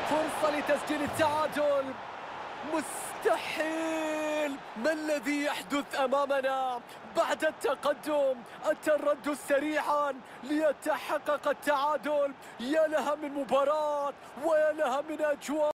فرصة لتسجيل التعادل. مستحيل! ما الذي يحدث أمامنا؟ بعد التقدم التردد سريعا ليتحقق التعادل. يا لها من مباراة ويا لها من أجواء.